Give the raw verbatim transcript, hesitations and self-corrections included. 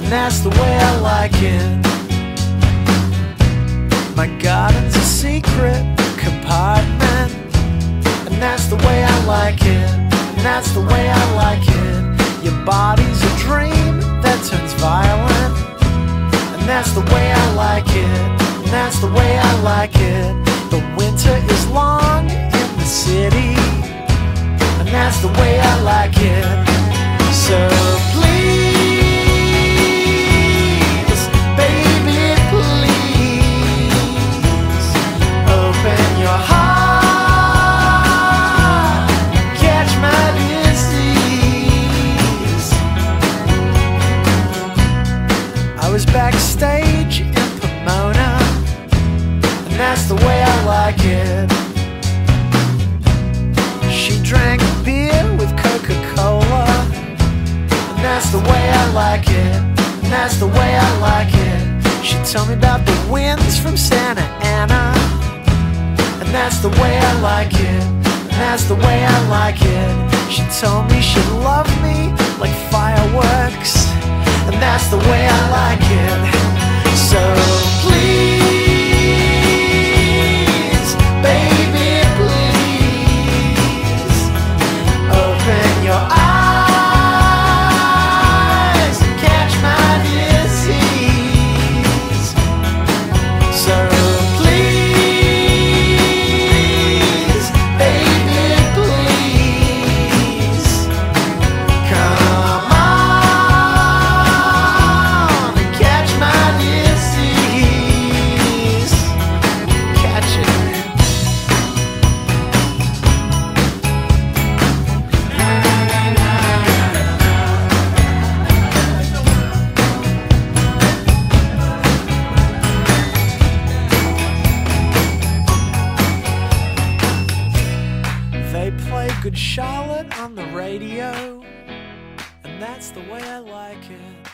and that's the way I like it. My garden's a secret compartment, and that's the way I like it, and that's the way I like it. Your body's a dream that turns violent, and that's the way I like it, and that's the way I like it. The winter is long in the city, and that's the way I like it. So please, baby, please, open your heart, catch my disease. I was backstage in Pomona, and that's the way I like it. She drank beer with Coca-Cola, and that's the way I like it, and that's the way I like it. She told me about the winds from Santa Ana, and that's the way I like it, and that's the way I like it. She told me she'd love me like fireworks, and that's the way I like it. So please, baby, please, open your eyes and catch my disease. So please, baby, please, come on and catch my disease. Catch it. They play Good Charlotte on the radio, and that's the way I like it.